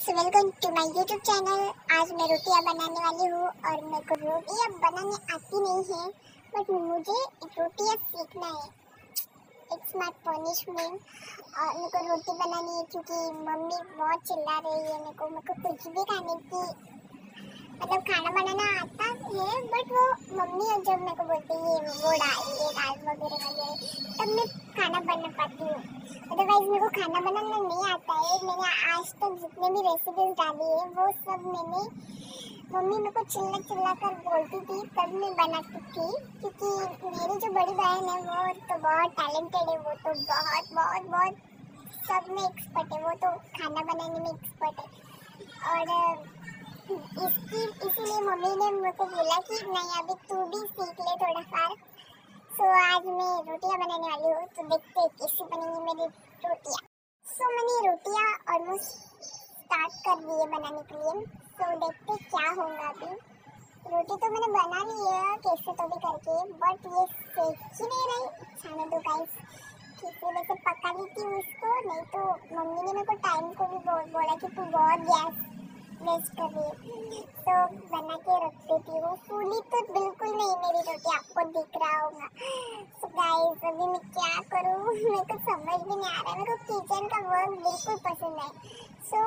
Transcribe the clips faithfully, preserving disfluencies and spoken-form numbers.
So welcome to my YouTube channel. आज मैं रोटियां बनाने वाली हूँ और मेरे को रोटियां बनाने आती नहीं है, बट मुझे रोटियां सीखना है। It's my punishment. और मेरे को रोटी बनानी है क्योंकि मम्मी बहुत चिल्ला रही है। मेरे को मेरे को कुछ भी खाने की मतलब खाना बनाना आता है, बट वो मम्मी और जब मेरे को बोलती है वो डाल ये दाल वगैरह वगैरह, तब मैं खाना बना पाती हूँ। अदरवाइज मेरे को खाना बनाना नहीं आता है। मैंने आज तक जितने भी रेसिपीज डाली है वो सब मैंने मम्मी मेरे को चिल्ला चिल्ला कर बोलती थी तब मैं बनाती थी, क्योंकि मेरी जो बड़ी बहन है वो तो बहुत टैलेंटेड है। वो तो बहुत बहुत बहुत सब में एक्सपर्ट है। वो तो खाना बनाने में एक्सपर्ट है। और इसकी इसीलिए मम्मी ने मेरे को बोला कि नहीं अभी तू भी सीख ले थोड़ा फार। सो आज मैं रोटियां बनाने वाली हूँ, तो देखते हैं कैसी बनेंगी मेरी रोटियां। सो मैंने रोटियां ऑलमोस्ट स्टार्ट कर दी है बनाने के लिए। सो देखते क्या होगा। अभी रोटी तो मैंने बना ली है कैसे तो भी करके, बट ये सेक ही नहीं रही। खाने दो गाइस, किसी वजह से पका ली थी उसको, नहीं तो मम्मी ने मेरे को टाइम को भी बो, बोला कि तू बहुत गैस वेस्ट कर रही है, तो बना के रख देती हूँ। फूली तो बिल्कुल नहीं मेरी रोटी, आपको दिख रहा होगा। सो गाइस अभी मैं क्या करूँ मेरे को समझ भी नहीं आ रहा है। मेरे को किचन का वर्क बिल्कुल पसंद है। सो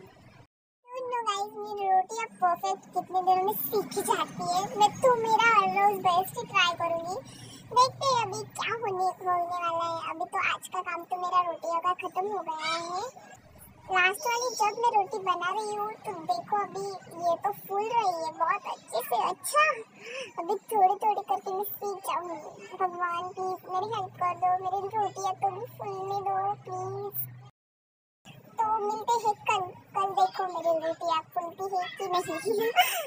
नो गाइस, मेरी रोटी अब परफेक्ट कितने दिनों में सीखी जाती है। मैं तो मेरा रोज बेस्ट ही ट्राई करूँगी। देखते हैं अभी क्या होने होने वाला है। अभी तो आज का काम तो मेरा रोटियों का खत्म हो गया है। लास्ट वाली जब मैं रोटी बना रही हूँ तो देखो अभी ये तो फूल रही है बहुत अच्छे से। अच्छा अभी थोड़ी थोड़ी करके मैं सीख जाऊंगी। भगवान प्लीज मेरी हेल्प कर दो, मेरी रोटियाँ तो भी फूलने दो प्लीज। तो मिलते हैं कल। कल देखो मेरी रोटियाँ फूलती है कि नहीं।